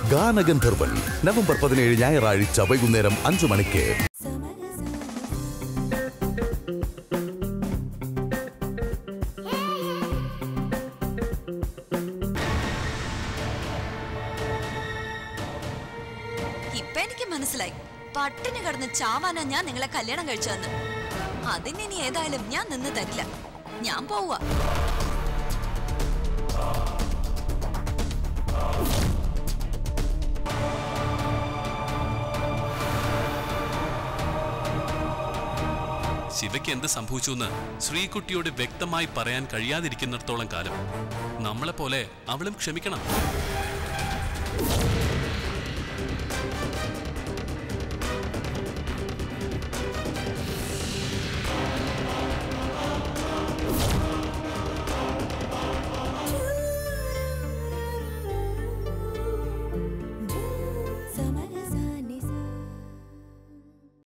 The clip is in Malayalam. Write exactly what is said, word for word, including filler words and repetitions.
ഗാനഗന്ധർവൻ നവംബർ പതിനേഴ് ഞായറാഴ്ച വൈകുന്നേരം അഞ്ചു മണിക്ക്. ഇപ്പൊ എനിക്ക് മനസ്സിലായി, പട്ടിണി കിടന്ന് ചാവാനാ ഞാൻ നിങ്ങളെ കല്യാണം കഴിച്ചതെന്ന്. അതിനി ഏതായാലും ഞാൻ നിന്ന് തരില്ല. ഞാൻ പോവാ. ശിവയ്ക്ക് എന്ത് സംഭവിച്ചു എന്ന് ശ്രീകുട്ടിയോട് വ്യക്തമായി പറയാൻ കഴിയാതിരിക്കുന്നിടത്തോളം കാലം നമ്മളെപ്പോലെ അവളും ക്ഷമിക്കണം.